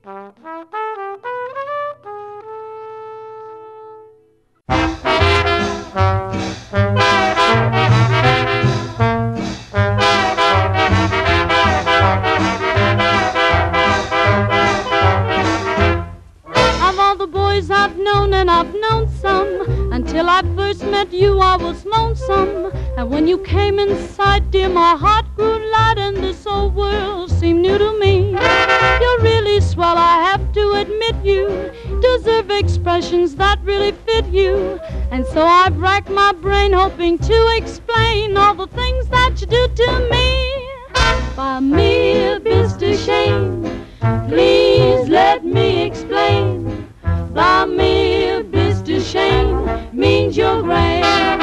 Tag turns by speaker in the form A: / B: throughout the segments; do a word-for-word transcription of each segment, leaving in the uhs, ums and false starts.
A: Of all the boys I've known, and I've known some, until I first met you I was lonesome. And when you came in sight, dear, my heart grew light, and this old world seemed new to me. You're really swell, I have to admit you deserve expressions that really fit you. And so I've racked my brain hoping to explain all the things that you do to me. By me, Mister Shane, please let me explain. By me, Mister Shane means you're grand.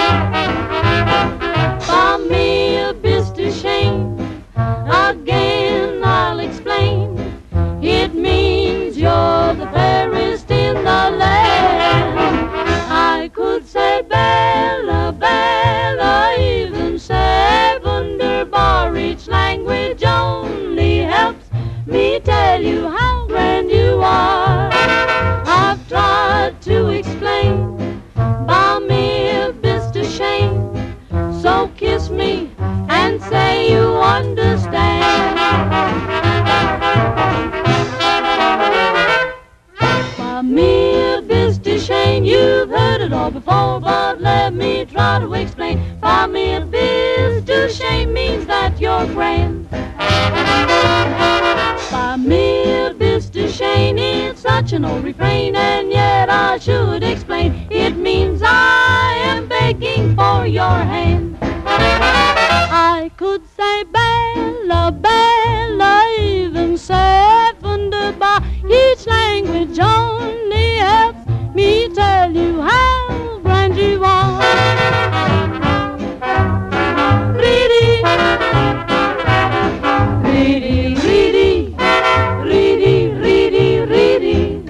A: By me, Mister Shane, again I'll explain. It means you're the fairest in the land. I could say Bella, Bella, even say wunderbar. Each language only helps me tell you how grand you are. I've tried to explain. By me, Mister Shane, so kiss me and say you understand. By me, Mister Shane, you've heard it all before, but let me try to explain. By me, Mister Shane means that you're grand. By me, Mister Shane, it's such an old refrain, and yet I should explain. It means I am begging for your hand. I could say Bella, Bella, even say wunderbar. Each language only helps me tell you how grand you are. Reedy, reedy, reedy, reedy, reedy, reedy.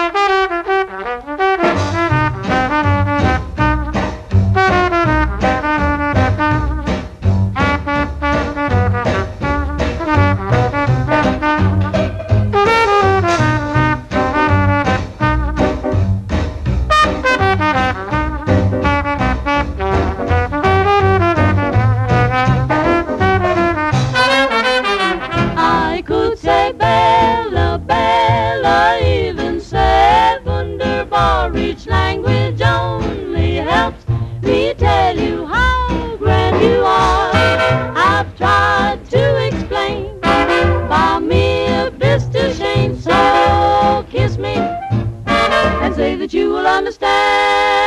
A: I could say Bella, Bella, even say wunderbar. Each language only helps me tell you how grand you are. I've tried to explain. By me, Mister Shane, so kiss me and say that you will understand.